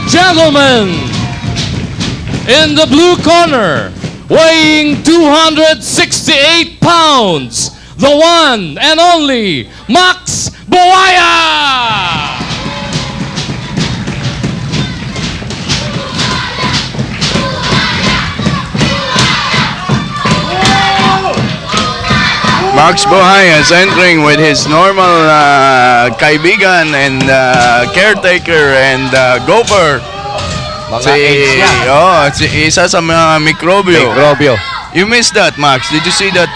gentlemen, in the blue corner, weighing 268 pounds, the one and only Max Buaya! Max Buaya is entering with his normal kaibigan and caretaker and gopher. Mga eggs yan. Isa sa mga mikrobyo. You missed that, Max. Did you see that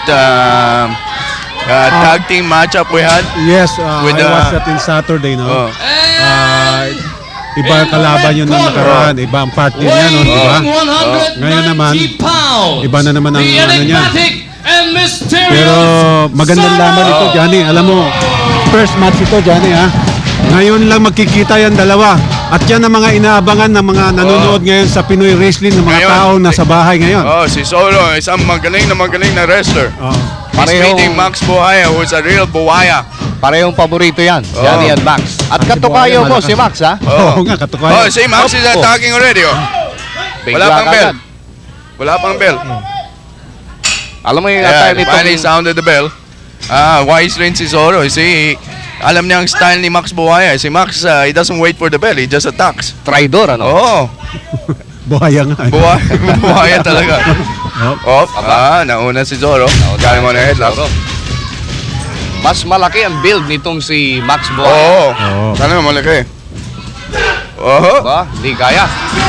tag team matchup we had? Yes, With I watched that in Saturday, no? Iba ang kalaban yun ng nakaraan, iba ang partner niya nun, di ba? Ngayon naman, iba na naman ang ano niya. Pero magandang laban ito, Johnny. Alam mo, first match ito, Johnny, ha? Ngayon lang magkikita yan dalawa. At yan ang mga inaabangan ng mga nanonood ngayon sa Pinoy Wrestling ng mga tao na sa bahay ngayon. Si Solo, isang magaling na wrestler. He's meeting Max Buaya, who is a real Buaya. Parehong paborito yan, Johnny and Max. At katukayo mo si Max, ha? Oo nga, katukayo. Si Max is attacking already, Wala pang bell. Wala pang bell. Alam mo yung time nito. Finally sounded the bell. Wise rin si Zoro. Alam niya ang style ni Max Buaya. Si Max, he doesn't wait for the bell. He just attacks. Traidor, ano? Oo. Buhaya nga. Buhaya talaga. Nauna si Zoro. Galing mo na headlock. Mas malaki ang build nitong si Max Buaya. Oo. Sana malaki. Ba? Hindi kaya.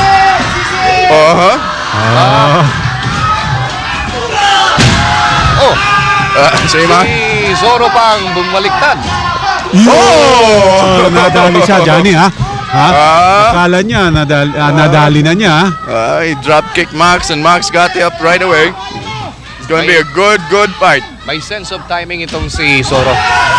Si Max. Si Zoro pang bumaliktad. Nadali siya, Johnny, ha? Akala niya, nadali na niya, ha? He drop kicked Max and Max got up right away. It's going to be a good fight. May sense of timing itong si Zoro.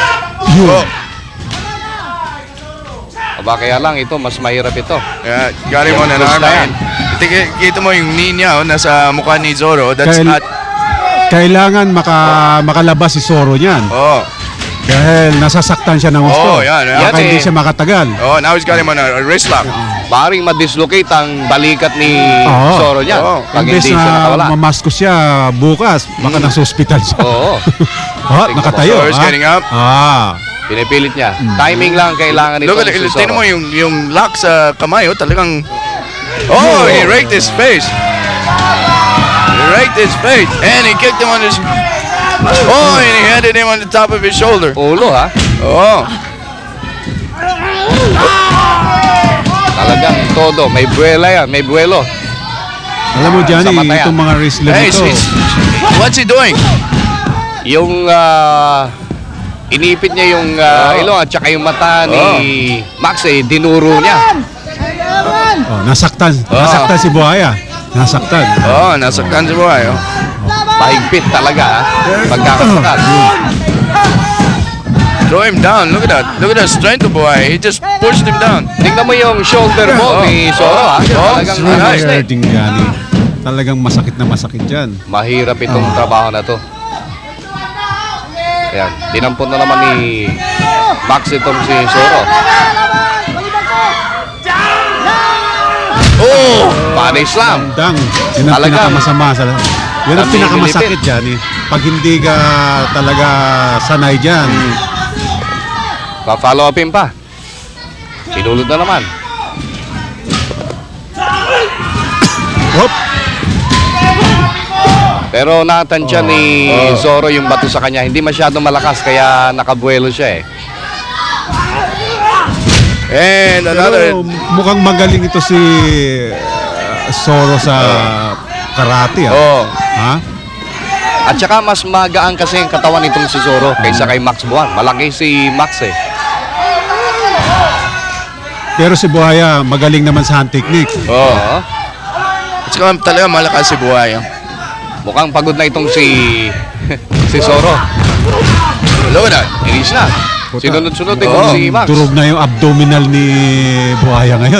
Aba, kaya lang ito, mas mahirap ito. Galing mo na naman. Kita mo yung knee niya nasa mukha ni Zoro. That's not... Kailangan makalabas si Zoro niyan. Dahil nasasaktan siya ng gusto. Baka hindi siya makatagal. Now he's got him on a wrist lock. Maring ma-dislocate ang balikat ni Zoro niyan. Pag imbes hindi siya nakawala. na mamasko siya bukas, baka nasa hospital siya. Nakatayo. Zoro's getting up. Pinipilit niya. Timing lang kailangan ito si Zoro. Tingnan mo yung lock sa kamay. Talagang... he raked his face. And he kicked him on his... and he handed him on the top of his shoulder. Ulo, ha? Talagang todo. May buwela yan. May buwelo. Alam mo, Johnny, itong mga wrestler nito. What's he doing? Yung inipit niya yung ilong at saka yung mata ni Max, dinuro niya. Nasaktan si Buaya. Nasaktan si Buaya. Mahigpit talaga, ha? Pagkakasakat. Throw him down. Look at that strength of Buaya. He just pushed him down. Tingnan mo yung shoulder mo ni Zoro, ha? Talagang masakit na masakit dyan. Mahirap itong trabaho na to. Ayan, dinampon na naman ni Max itong si Zoro. Body slam. Yun ang pinakamasama. Yun ang pinakamasakit dyan, pag hindi ka talaga sanay dyan. Pa-follow upin pa. Pinulot na naman. Pero natansya ni Zoro yung bato sa kanya. Hindi masyadong malakas kaya nakabuelo siya, And another... Pero mukhang magaling ito si Zoro sa karate, ha? At saka mas magaan kasi ang katawan nitong si Zoro kaysa kay Max Buaya. Malaki si Max, Pero si Buaya magaling naman sa hand technique. At saka talaga malakas si Buaya. Mukhang pagod na itong si Zoro. Look at that. Inis na. Sinunod-sunod itong si Max. Durog na yung abdominal ni Buaya ngayon.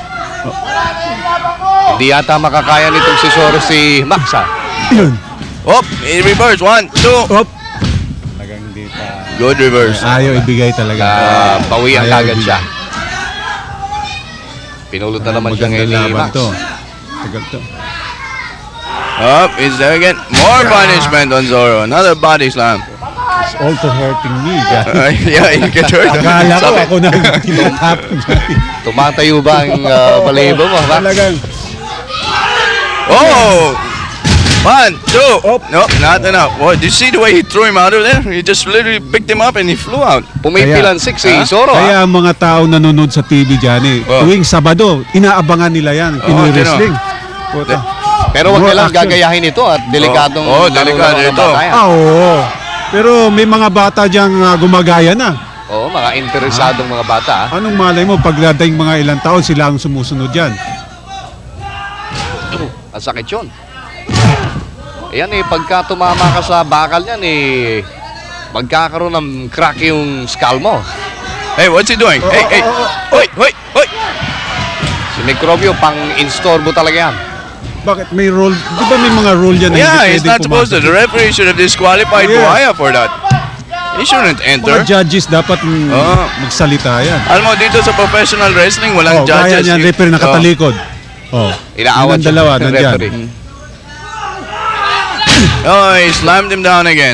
Hindi yata makakaya nitong si Zoro si Max, ha? Yun. In reverse. 1, 2. Talagang hindi pa. Good reverse. Ayaw ibigay talaga. Bawian kagad siya. Pinulot na naman siya Magandang ngayon ni laban Max. to. Tagal to. Up, is there again. More punishment on Zoro. Another body slam. It's also hurting me, Johnny. Yeah, you get hurt. Akala ko Sabi- ako na tinatap. Tumatayo ba ang balahibo mo, Max? Talagang. Oh! 1, 2. Nope, not enough. What? Did you see the way he threw him out of there? He just literally picked him up and he flew out. Pumipilan 6 si Zoro. Kaya ang mga tao nanonood sa TV, Johnny, Oh. tuwing Sabado, inaabangan nila yan. Pinoy wrestling. Puta. Pero wag More nilang action. gagayahin ito at delikadong delikado laro ng ito. bata yan. Oo. Pero may mga bata diyang gumagaya na. Oo, mga interesadong mga bata. Anong malay mo, pagdating mga ilang taon, sila ang sumusunod yan. Ang sakit yun. Ayan pagka tumama ka sa bakal niyan magkakaroon ng crack yung skull mo. Hey, what's he doing? Hey. Wait. Si Microbio, pang-instorbo talaga yan. Bakit may rule? Di ba may mga rule yan na Yeah, hindi he's not pwedeng supposed to. pumasok? The referee should have disqualified Yeah. Buhaya for that. He shouldn't Mga enter. judges dapat magsalita yan. Alam mo, dito sa professional wrestling, walang Gaya judges. niyan, referee nakatalikod. Inaawat Yun ang dalawa, ng nandyan. referee. Oh, he slammed him down again.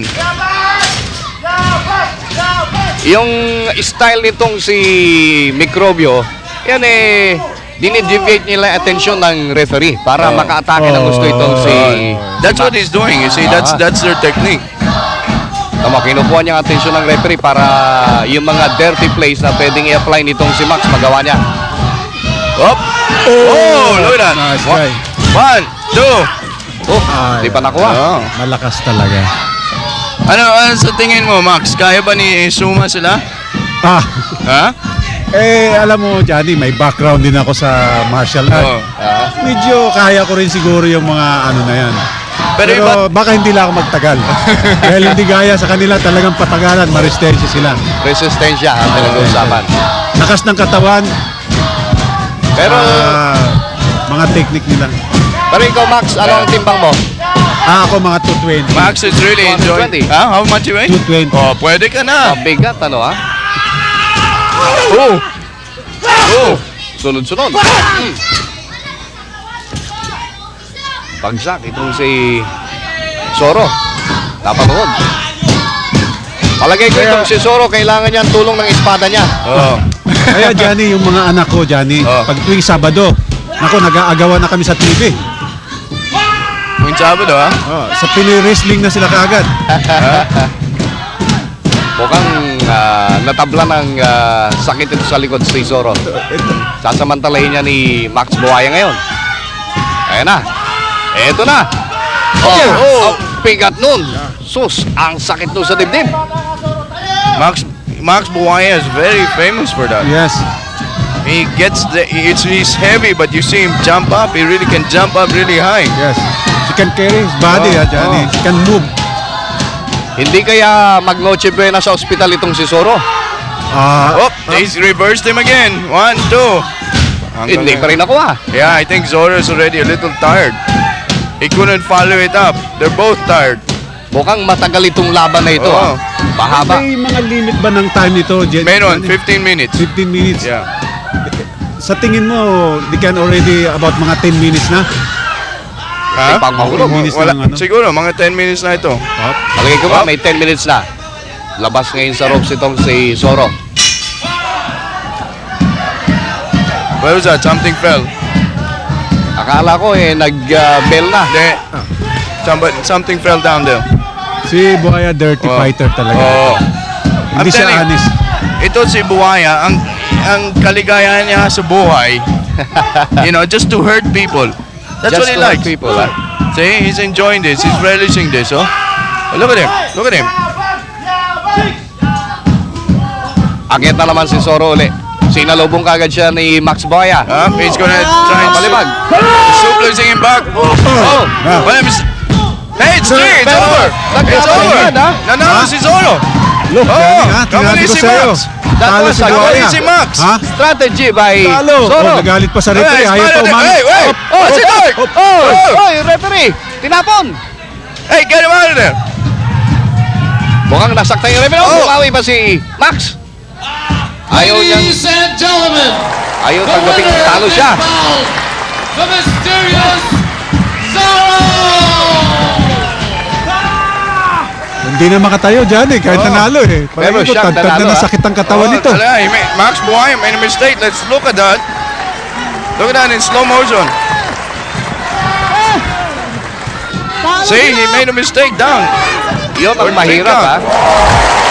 Yung style nitong si Microbio, yan dinideviate nila yung atensyon ng referee para maka-atake ng gusto itong si... That's what he's doing. You see, that's their technique. Tama, kinukuha niya ang atensyon ng referee para yung mga dirty plays na pwedeng i-apply nitong si Max magawa niya. Up. Oh, look at that. Nice try. 1, 2. Oh, di pa nakuha. Oh. Malakas talaga. Ano sa tingin mo, Max? Kaya ba ni Suma sila? Ha? Alam mo, Johnny, may background din ako sa martial Oh. art. Medyo kaya ko rin siguro yung mga ano na yan. Pero Pero baka hindi lang ako magtagal. Dahil hindi gaya sa kanila, talagang patagalan, maristensya sila. Resistensya ang pinag-uusapan. Lakas ng katawan, Pero, mga technique nila. pero ikaw Max, ano ang timbang mo? Ako mga 220. Max is really enjoying. 120. How much you weigh? 220. Oh, pwede ka na. Mabigat, ano ha? Oh. Sunod-sunod. Bagsak itong si Zoro. Napanood. Palagay ko itong si Zoro, kailangan niya ang tulong ng espada niya. Oh. Kaya Johnny, yung mga anak ko, Johnny, pag tuwing Sabado, nag-aagawan na kami sa TV. Kung Sabado, ha? Sa Pinoy wrestling na sila kaagad. Mukhang natabla ng sakit ito sa likod si Zoro. Sasamantalahin niya ni Max Buhaya ngayon. Ayan na. Eto na. Oh, pigat nun. Sus, ang sakit nun sa dibdib. Max Buhaya is very famous for that. Yes. He gets he's heavy, but you see him jump up. He really can jump up really high. Yes. She can carry his body, Johnny. She can move. Hindi kaya mag-noche buena sa ospital itong si Zoro? Oh, he's reversed him again. 1, 2. Hindi pa rin ako Yeah, I think Zoro is already a little tired. He couldn't follow it up. They're both tired. Mukhang matagal itong laban na ito. Oo. Mahaba. May mga limit ba ng time nito, Meron, Johnny? 15 minutes. 15 minutes. Yeah. Sa tingin mo, they can already about mga 10 minutes na? Ha? Pang mahulog. Wala, Ano? siguro, mga 10 minutes na ito. Palagay ko ba, may 10 minutes na. Labas ngayon sa ropes itong si Zoro. What was that? Something fell. Akala ko nag-bell na. Hindi. Something fell down there. Si Buhaya, dirty fighter talaga. Oh. Hindi I'm siya telling you, honest. Ito si Buhaya, ang kaligayahan niya sa buhay, just to hurt people. That's Just what he to hurt likes. people, See, he's enjoying this. He's relishing this, oh. Look at him. Look at him. Akit na naman si Zoro uli. Sinalubong kagad siya ni Max Buhaya. He's gonna try and Palibag. suplexing him back. Oh! Well, hey, it's three. It's over. It's over. Nanalo si Zoro. Look, Johnny, ha? kamali Tinabi ko si sa'yo. Max. That Talo was si a Kamali Buhaya. si Max. Ha? Strategy by Talo. Zoro. Nagalit pa sa referee. Hey, Ayaw pa umami. Hey, what's it doing? Oh, referee! Tinapon! Hey, get him out of there. Mukhang nasaktan yung referee. Oh. Bumawi pa si Max. Ayaw niyang, Ladies and gentlemen, Ayaw tanggapin kung talo siya. The mysterious Cesaro! Hindi na makatayo dyan eh, kahit nanalo eh. Pero Parang ito, siya tagtag nanalo, na nasakit ang katawan nito. Max Buhay made a mistake. Let's look at that. Look at that in slow motion. See, he made a mistake down. Yun ang mahirap, ha?